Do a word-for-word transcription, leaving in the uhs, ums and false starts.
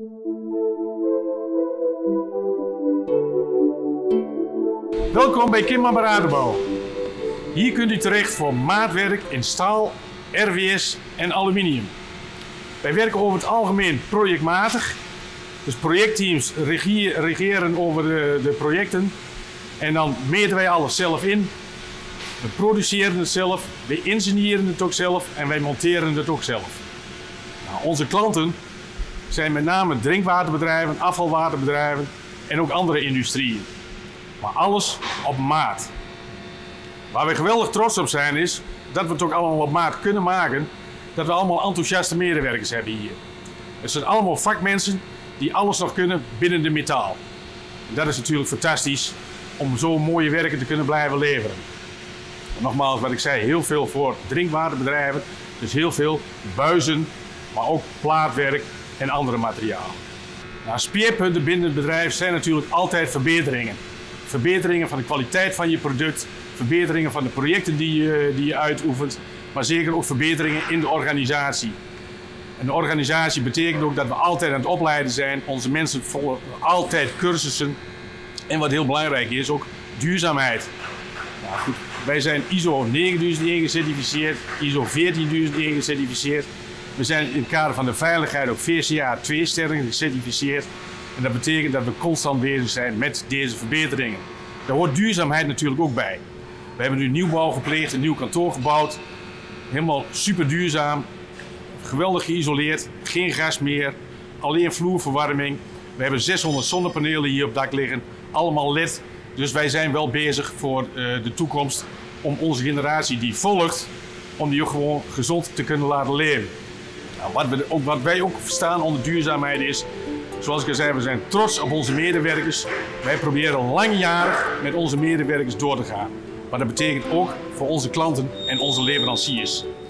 Welkom bij Kimman Beradenbouw. Hier kunt u terecht voor maatwerk in staal, R W S en aluminium. Wij werken over het algemeen projectmatig. Dus projectteams regie, regeren over de, de projecten. En dan meten wij alles zelf in. We produceren het zelf, we ingenieuren het ook zelf en wij monteren het ook zelf. Nou, onze klanten zijn met name drinkwaterbedrijven, afvalwaterbedrijven en ook andere industrieën. Maar alles op maat. Waar we geweldig trots op zijn is dat we het ook allemaal op maat kunnen maken. Dat we allemaal enthousiaste medewerkers hebben hier. Het zijn allemaal vakmensen die alles nog kunnen binnen de metaal. En dat is natuurlijk fantastisch om zo mooie werken te kunnen blijven leveren. En nogmaals, wat ik zei, heel veel voor drinkwaterbedrijven. Dus heel veel buizen, maar ook plaatwerk en andere materialen. Nou, speerpunten binnen het bedrijf zijn natuurlijk altijd verbeteringen. Verbeteringen van de kwaliteit van je product, verbeteringen van de projecten die je, die je uitoefent, maar zeker ook verbeteringen in de organisatie. En de organisatie betekent ook dat we altijd aan het opleiden zijn. Onze mensen volgen altijd cursussen. En wat heel belangrijk is, ook duurzaamheid. Nou goed, wij zijn I S O negenduizend één gecertificeerd, I S O veertienduizend één gecertificeerd. We zijn in het kader van de veiligheid ook V C A twee sterren gecertificeerd. En dat betekent dat we constant bezig zijn met deze verbeteringen. Daar hoort duurzaamheid natuurlijk ook bij. We hebben nu nieuwbouw gepleegd, een nieuw kantoor gebouwd. Helemaal super duurzaam, geweldig geïsoleerd, geen gas meer, alleen vloerverwarming. We hebben zeshonderd zonnepanelen hier op het dak liggen, allemaal L E D. Dus wij zijn wel bezig voor uh, de toekomst om onze generatie die volgt, om die ook gewoon gezond te kunnen laten leven. Nou, wat, we, ook, wat wij ook verstaan onder duurzaamheid is, zoals ik al zei, we zijn trots op onze medewerkers. Wij proberen langjarig met onze medewerkers door te gaan. Maar dat betekent ook voor onze klanten en onze leveranciers.